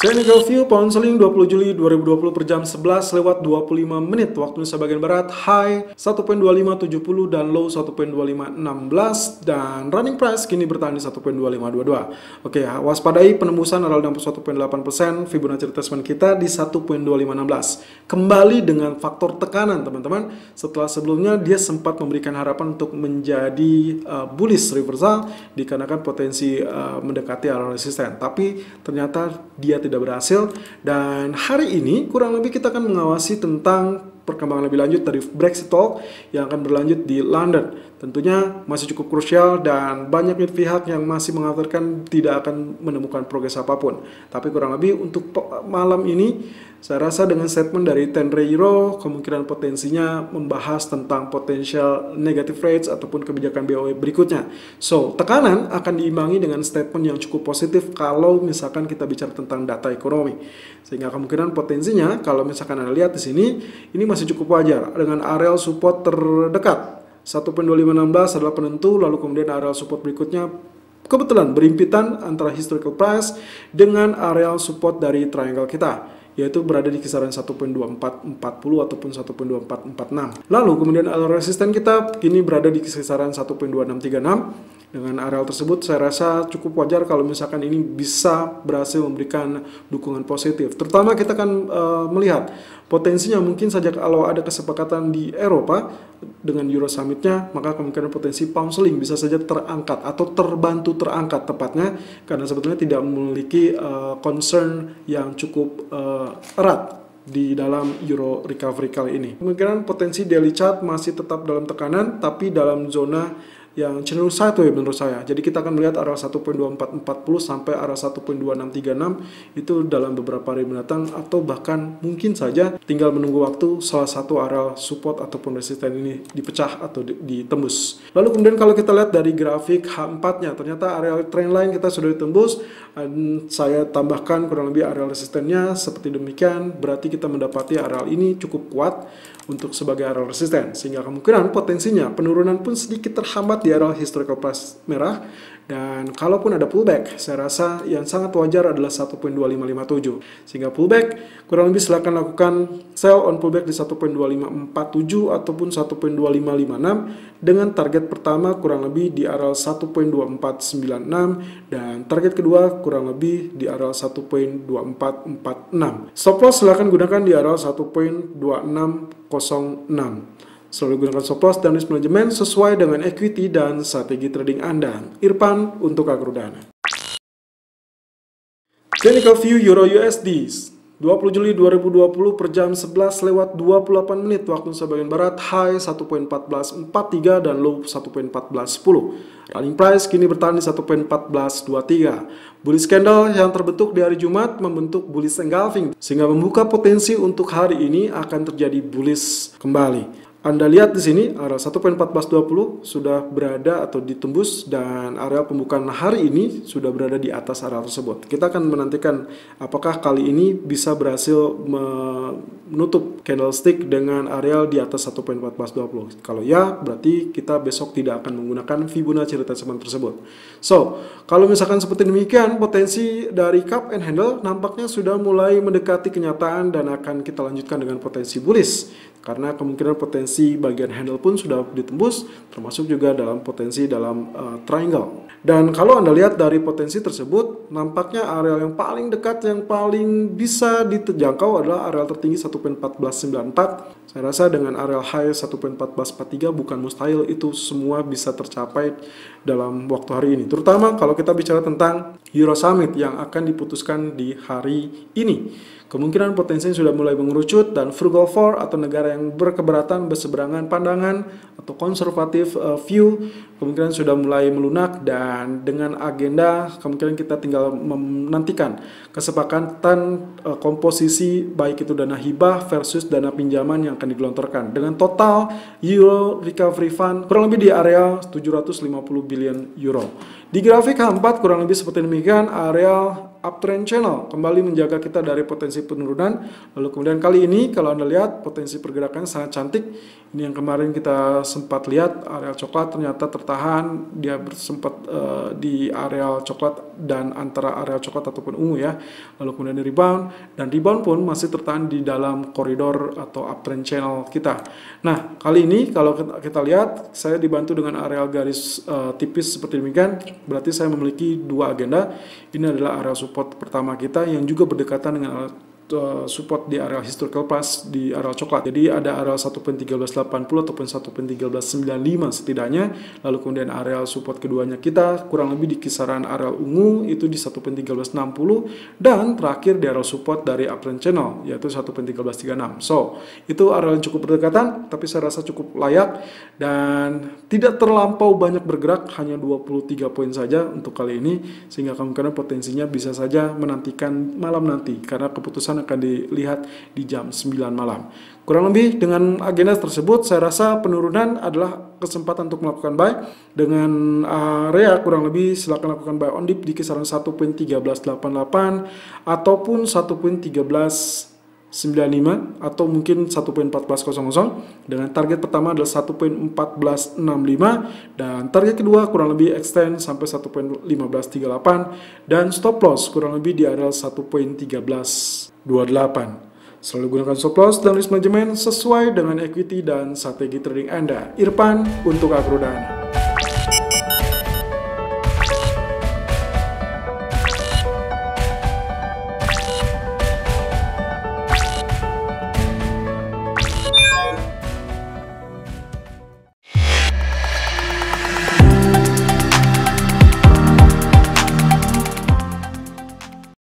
Technical view pound sterling 20 Juli 2020 per jam 11 lewat 25 menit waktu Indonesia bagian Barat, high 1.2570 dan low 1.2516 dan running price kini bertahan di 1.2522. Oke, waspadai penembusan adalah 61.8%, Fibonacci retracement kita di 1.2516. Kembali dengan faktor tekanan teman-teman, setelah sebelumnya dia sempat memberikan harapan untuk menjadi bullish reversal dikarenakan potensi mendekati area resisten, tapi ternyata dia tidak berhasil. Dan hari ini kurang lebih kita akan mengawasi tentang perkembangan lebih lanjut dari Brexit Talk yang akan berlanjut di London. Tentunya masih cukup krusial dan banyak pihak yang masih mengatakan tidak akan menemukan progres apapun. Tapi kurang lebih untuk malam ini saya rasa dengan statement dari Tenre Euro kemungkinan potensinya membahas tentang potensial negative rates ataupun kebijakan BOE berikutnya. So, tekanan akan diimbangi dengan statement yang cukup positif kalau misalkan kita bicara tentang data ekonomi. Sehingga kemungkinan potensinya kalau misalkan Anda lihat di sini ini masih cukup wajar dengan areal support terdekat 1.2516 adalah penentu, lalu kemudian areal support berikutnya kebetulan berimpitan antara historical price dengan areal support dari triangle kita, yaitu berada di kisaran 1.2440 ataupun 1.2446. Lalu kemudian area resisten kita kini berada di kisaran 1.2636. Dengan areal tersebut saya rasa cukup wajar kalau misalkan ini bisa berhasil memberikan dukungan positif. Terutama kita akan melihat potensinya mungkin saja kalau ada kesepakatan di Eropa dengan Euro Summit-nya, maka kemungkinan potensi pound sterling bisa saja terangkat atau terbantu terangkat tepatnya karena sebetulnya tidak memiliki concern yang cukup erat di dalam euro recovery kali ini. Kemungkinan potensi daily chart masih tetap dalam tekanan tapi dalam zona yang cenderung sideways menurut saya. Jadi kita akan melihat area 1.2440 sampai area 1.2636 itu dalam beberapa hari mendatang atau bahkan mungkin saja tinggal menunggu waktu salah satu area support ataupun resisten ini dipecah atau ditembus. Lalu kemudian kalau kita lihat dari grafik H4-nya, ternyata area trendline kita sudah ditembus. Saya tambahkan kurang lebih area resistennya seperti demikian, berarti kita mendapati area ini cukup kuat untuk sebagai area resisten, sehingga kemungkinan potensinya penurunan pun sedikit terhambat di area historical price merah. Dan kalaupun ada pullback, saya rasa yang sangat wajar adalah 1.2557. Sehingga pullback, kurang lebih silakan lakukan sell on pullback di 1.2547 ataupun 1.2556 dengan target pertama kurang lebih di area 1.2496 dan target kedua kurang lebih di area 1.2446. Stop loss silakan gunakan di area 1.2606. Selalu gunakan stop loss dan risk management sesuai dengan equity dan strategi trading Anda. Irfan untuk Agrodana. Technical view Euro USD 20 Juli 2020 per jam 11 lewat 28 menit waktu Indonesia bagian Barat, high 1.1443 dan low 1.1410. Running price kini bertahan di 1.1423. Bullish candle yang terbentuk di hari Jumat membentuk bullish engulfing sehingga membuka potensi untuk hari ini akan terjadi bullish kembali. Anda lihat di sini area 1.1420 sudah berada atau ditembus dan area pembukaan hari ini sudah berada di atas area tersebut. Kita akan menantikan apakah kali ini bisa berhasil menutup candlestick dengan area di atas 1.1420. Kalau ya, berarti kita besok tidak akan menggunakan Fibonacci retracement tersebut. So, kalau misalkan seperti demikian, potensi dari cup and handle nampaknya sudah mulai mendekati kenyataan dan akan kita lanjutkan dengan potensi bullish. Karena kemungkinan potensi bagian handle pun sudah ditembus, termasuk juga dalam potensi dalam triangle. Dan kalau Anda lihat dari potensi tersebut, nampaknya area yang paling dekat, yang paling bisa dijangkau adalah area tertinggi 1.1494. Saya rasa dengan area high 1.1443 bukan mustahil itu semua bisa tercapai dalam waktu hari ini. Terutama kalau kita bicara tentang Euro Summit yang akan diputuskan di hari ini. Kemungkinan potensinya sudah mulai mengerucut dan frugal four atau negara yang berkeberatan berseberangan pandangan atau konservatif view kemungkinan sudah mulai melunak dan dengan agenda kemungkinan kita tinggal menantikan kesepakatan komposisi baik itu dana hibah versus dana pinjaman yang akan digelontorkan dengan total Euro Recovery Fund kurang lebih di area 750 billion euro. Di grafik H4 kurang lebih seperti demikian, area uptrend channel, kembali menjaga kita dari potensi penurunan. Lalu kemudian kali ini kalau Anda lihat potensi pergerakannya sangat cantik. Ini yang kemarin kita sempat lihat area coklat ternyata tertahan, dia sempat di area coklat dan antara area coklat ataupun ungu ya. Lalu kemudian di rebound, dan rebound pun masih tertahan di dalam koridor atau uptrend channel kita. Nah, kali ini kalau kita lihat saya dibantu dengan area garis tipis seperti demikian, berarti saya memiliki dua agenda. Ini adalah area support pertama kita yang juga berdekatan dengan support di area historical price di area coklat. Jadi ada area 1.1380 ataupun 1.1395 setidaknya. Lalu kemudian area support keduanya kita kurang lebih di kisaran area ungu itu di 1.1360, dan terakhir di area support dari uptrend channel yaitu 1.1336. So, itu area yang cukup berdekatan tapi saya rasa cukup layak dan tidak terlampau banyak bergerak, hanya 23 poin saja untuk kali ini, sehingga kemungkinan potensinya bisa saja menantikan malam nanti karena keputusan akan dilihat di jam 9 malam. Kurang lebih dengan agenda tersebut saya rasa penurunan adalah kesempatan untuk melakukan buy dengan area kurang lebih silakan lakukan buy on dip di kisaran 1.1388 ataupun 1.1395 atau mungkin 1.1400 dengan target pertama adalah 1.1465 dan target kedua kurang lebih extend sampai 1.1538 dan stop loss kurang lebih di area 1.1328. Selalu gunakan stop loss dan risk management sesuai dengan equity dan strategi trading Anda. Irfan untuk Agrodana.